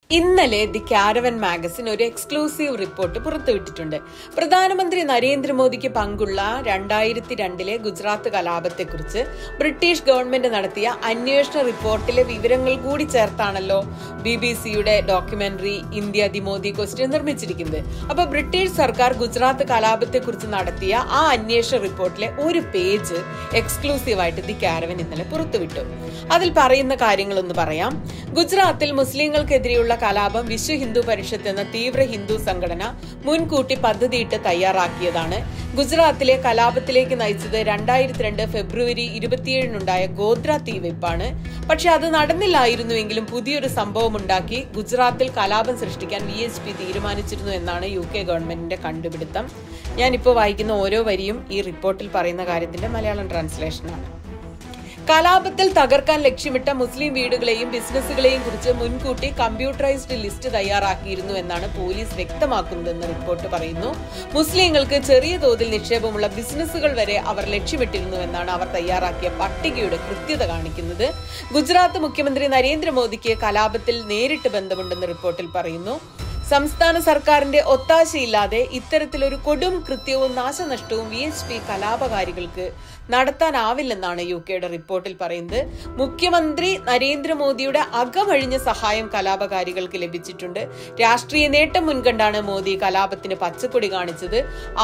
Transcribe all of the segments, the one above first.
ഇന്നലെ the Caravan magazine ഒരു exclusive report പുറത്തുവിട്ടിട്ടുണ്ട്. പ്രധാനമന്ത്രി നരേന്ദ്രമോദിക്ക് പങ്കുള്ള 2002 ഗുജറാത്ത് കലാപത്തെക്കുറിച്ച് ബ്രിട്ടീഷ് ഗവൺമെന്റ് നടത്തിയ അന്വേഷണ റിപ്പോർട്ടിലെ വിവരങ്ങൾ കൂടി ചേർത്താണല്ലോ BBC-യുടെ documentary India the Modi question നിർമ്മിച്ചിരിക്കുന്നത്. അപ്പൊ ബ്രിട്ടീഷ് സർക്കാർ ഗുജറാത്ത് കലാപത്തെക്കുറിച്ച് നടത്തിയ ആ അന്വേഷണ റിപ്പോർട്ടിലെ ഒരു പേജ് എക്സ്ക്ലൂസീവായിട്ട് ദി കാരവൻ ഇന്നലെ പുറത്തുവിട്ടു. അതിൽ പറയുന്ന കാര്യങ്ങളൊന്ന് പറയാം. ഗുജറാത്തിൽ മുസ്ലിങ്ങൾക്കെതിരെയുള്ള കലാപം വിശ്വ ഹിന്ദു പരിഷത്ത് എന്ന തീവ്ര ഹിന്ദു സംഘടന മുൻകൂട്ടി പദ്ധതിയിട്ട് തയ്യാറാക്കിയതാണ്. ഗുജറാത്തിലെ കലാപത്തിലേക്ക് നയിച്ചത് 2002 ഫെബ്രുവരി 27 ഗോദ്ര തീവെപ്പാണ്. പക്ഷെ അത് നടന്നില്ലായിരുന്നുവെങ്കിലും പുതിയൊരു സംഭവം ഉണ്ടാക്കി ഗുജറാത്തിൽ കലാപം സൃഷ്ടിക്കാൻ VHP തീരുമാനിച്ചിരുന്നു എന്നാണ് UK ഗവൺമെന്റിന്റെ കണ്ടുപിടുത്തം. ഞാനിപ്പോൾ വായിക്കുന്ന ഓരോ വരിയും ഈ റിപ്പോർട്ടിൽ പറയുന്ന കാര്യത്തിന്റെ മലയാളം ട്രാൻസ്ലേഷനാണ്. കലാപത്തിൽ തകർക്കാൻ ലക്ഷ്യമിട്ട മുസ്ലിം വീടുകളെയും ബിസിനസ്സുകളെയും കുറിച്ച് മുൻകൂട്ടി കമ്പ്യൂട്ടറൈസ്ഡ് ലിസ്റ്റ് തയ്യാറാക്കിയിരുന്നു എന്നാണ് പോലീസ് വ്യക്തമാക്കുന്നതെന്ന് റിപ്പോർട്ട് പറയുന്നു. മുസ്ലിങ്ങൾക്ക് ചെറിയ തോതിൽ നിക്ഷേപമുള്ള ബിസിനസ്സുകൾ വരെ അവർ ലക്ഷ്യമിട്ടിരുന്നുവെന്നാണ് അവർ തയ്യാറാക്കിയ പട്ടികയുടെ കൃത്യത കാണിക്കുന്നത്. ഗുജറാത്ത് മുഖ്യമന്ത്രി നരേന്ദ്രമോദിക്ക് കലാപത്തിൽ നേരിട്ട് ബന്ധമുണ്ടെന്ന് റിപ്പോർട്ടിൽ പറയുന്നു. സംസ്ഥാന സർക്കാരിന്റെ ഒത്താശയില്ലാതെ ഇത്തരത്തിലൊരു കൊടും കൃത്യവും നാശനഷ്ടവും VHP കലാപകാരികൾക്ക് നടത്താനാവില്ലെന്നാണ് UKയുടെ റിപ്പോർട്ടിൽ പറയുന്നത്. മുഖ്യമന്ത്രി നരേന്ദ്രമോദിയുടെ അകമഴിഞ്ഞ സഹായം കലാപകാരികൾക്ക് ലഭിച്ചിട്ടുണ്ട്. രാഷ്ട്രീയ നേട്ടം മുൻകണ്ടാണ് മോദി കലാപത്തിന് പച്ചക്കൊടി കാണിച്ചത്.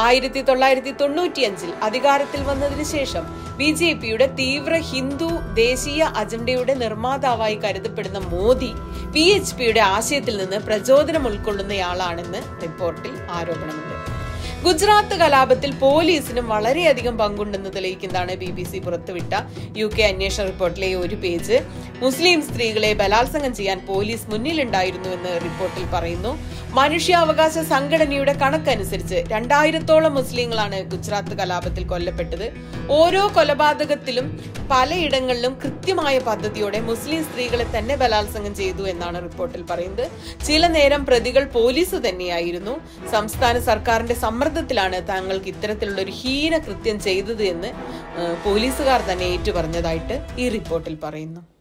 1995 അധികാരത്തിൽ വന്നതിന് ശേഷം BJPയുടെ തീവ്ര ഹിന്ദു ദേശീയ അജണ്ടയുടെ നിർമ്മാതാവായി കരുതപ്പെടുന്ന മോദി VHPയുടെ ആശയത്തിൽ നിന്ന് പ്രചോദനം ഉൾക്കൊള്ളുന്നയാളാണെന്ന് റിപ്പോർട്ടിൽ ആരോപണമുണ്ട്. ഗുജറാത്ത് കലാപത്തിൽ പോലീസിനും വളരെയധികം പങ്കുണ്ടെന്ന് തെളിയിക്കുന്നതാണ് BBC പുറത്തുവിട്ട UK അന്വേഷണ റിപ്പോർട്ടിലെ ഒരു പേജ്. മുസ്ലിം സ്ത്രീകളെ ബലാത്സംഗം ചെയ്യാൻ പോലീസ് മുന്നിലുണ്ടായിരുന്നുവെന്ന് റിപ്പോർട്ടിൽ പറയുന്നു. മനുഷ്യാവകാശ സംഘടനയുടെ കണക്കനുസരിച്ച് 2000-ഓളം മുസ്ലിങ്ങളാണ് ഗുജറാത്ത് കലാപത്തിൽ കൊല്ലപ്പെട്ടത്. ഓരോ കൊലപാതകത്തിലും പലയിടങ്ങളിലും കൃത്യമായ പദ്ധതിയോടെ മുസ്ലിം സ്ത്രീകളെ തന്നെ ബലാത്സംഗം ചെയ്തു എന്നാണ് റിപ്പോർട്ടിൽ പറയുന്നത്. ചില നേരം പ്രതികൾ പോലീസ് തന്നെയായിരുന്നു. സംസ്ഥാന സർക്കാരിന്റെ സമ്മർദ്ദത്തിലാണ് താങ്കൾക്ക് ഇത്തരത്തിലുള്ള ഒരു ഹീന കൃത്യം ചെയ്തത് എന്ന് പോലീസുകാർ തന്നെ ഏറ്റുപറഞ്ഞതായിട്ട് ഈ റിപ്പോർട്ടിൽ പറയുന്നു.